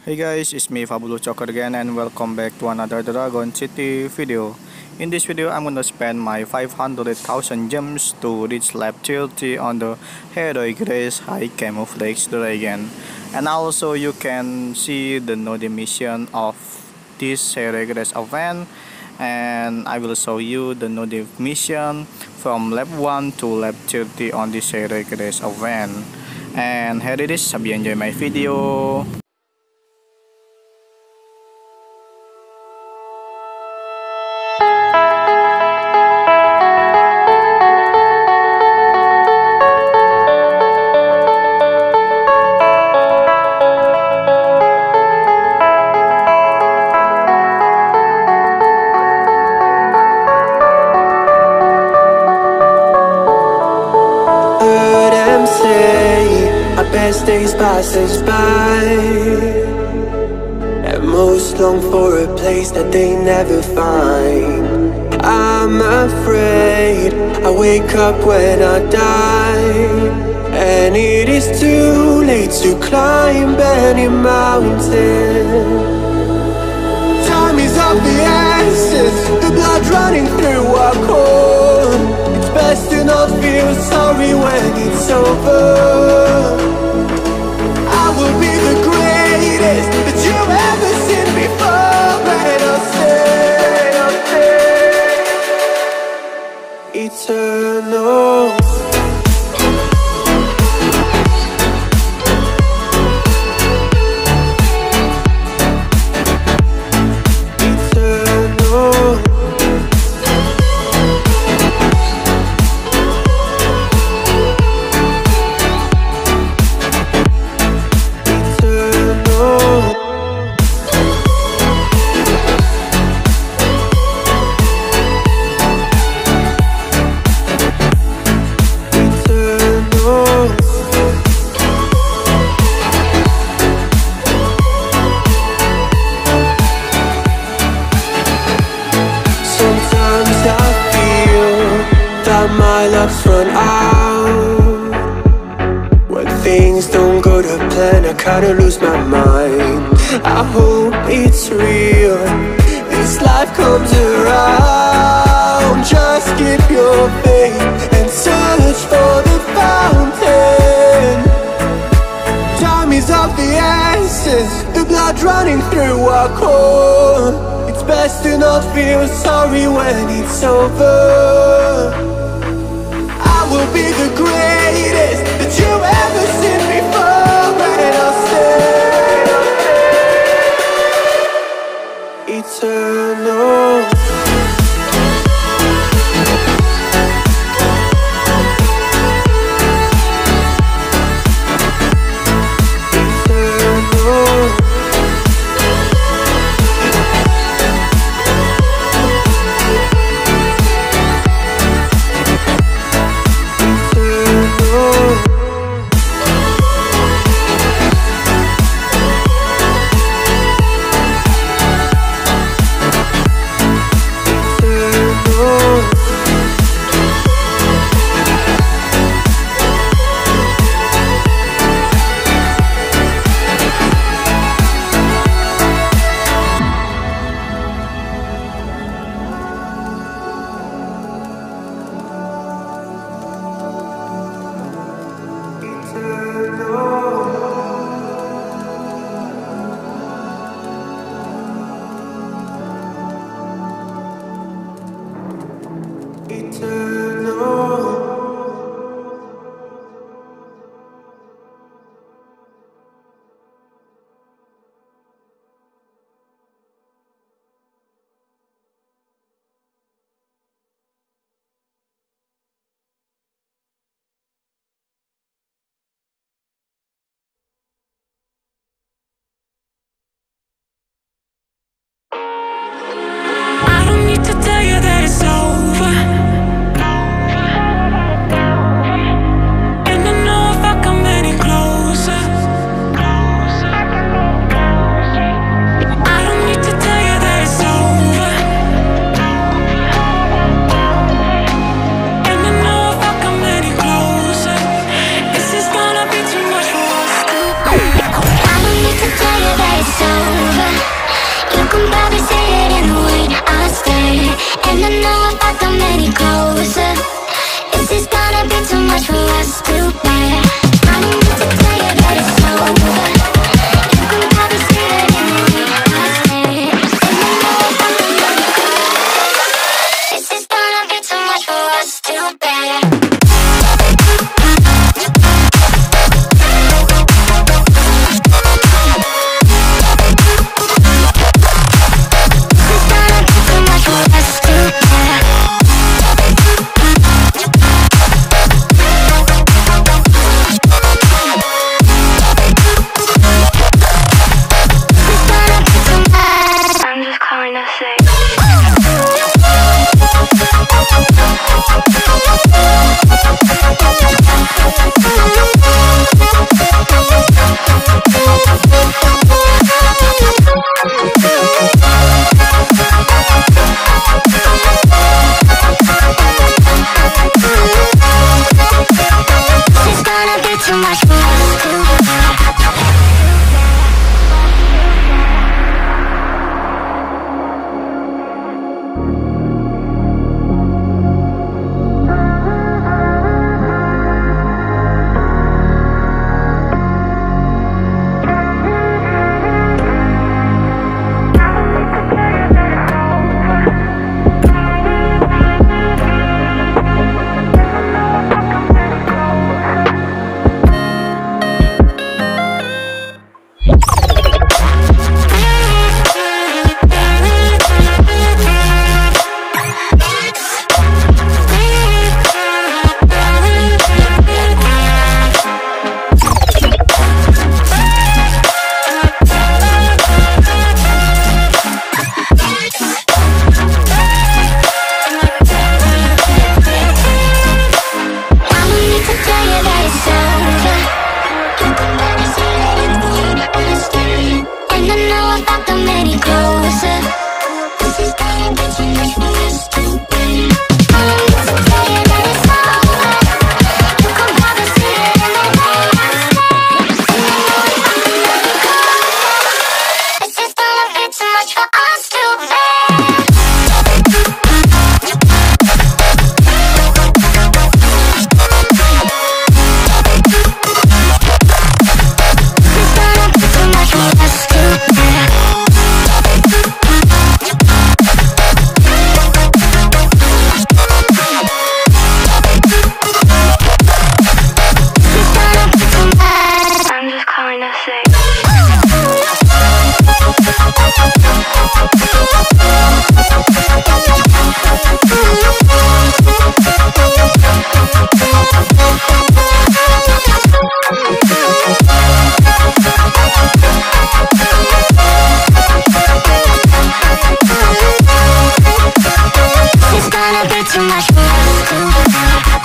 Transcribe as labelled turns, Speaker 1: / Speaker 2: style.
Speaker 1: Hey guys, it's me Fabulous Choker again and welcome back to another Dragon City video. In this video, I'm gonna spend my 500,000 gems to reach level 30 on the Heroic Race High Camouflage Dragon. And also you can see the node mission of this Heroic Race event, and I will show you the node mission from level 1 to level 30 on this Heroic Race event. And here it is, hope you enjoy my video.
Speaker 2: Best days passes by, and most long for a place that they never find. I'm afraid I wake up when I die, and it is too late to climb any mountain. Time is of the essence, the blood running through our core. It's best to not feel sorry when it's over. I will be the greatest that you've ever seen before, and I'll stay eternal. My luck's run out. When things don't go to plan, I kinda lose my mind. I hope it's real, this life comes around. Just keep your faith and search for the fountain. Time is of the essence, the blood running through our core. It's best to not feel sorry when it's over. Will be the greatest that you've ever seen before, and I'll stay eternal.
Speaker 3: too much.